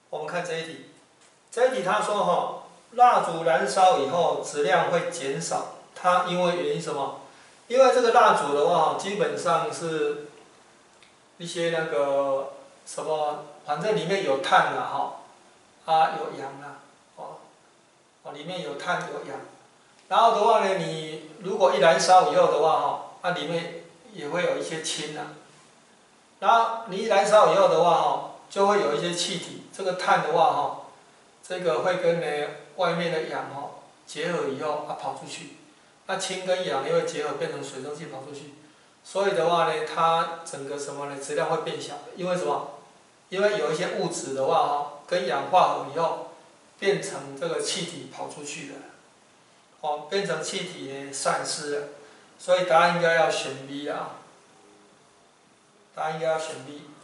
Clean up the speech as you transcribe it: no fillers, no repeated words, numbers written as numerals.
我们看这一题，这一题他说哈，蜡烛燃烧以后质量会减少，它因为原因什么？因为这个蜡烛的话，基本上是一些那个什么，反正里面有碳啦哈，有氧啦，里面有碳有氧。然后的话呢，你如果一燃烧以后的话哈，里面也会有一些氢啊。然后你一燃烧以后的话哈，就会有一些气体。这个碳的话哈，这个会跟外面的氧结合以后跑出去。那氢跟氧又会结合变成水蒸气跑出去。所以的话呢，它整个什么呢？质量会变小。因为什么？因为有一些物质的话跟氧化合以后，变成这个气体跑出去了。变成气体呢散失了。所以答案应该要选 B 啊。答案应该要选 B。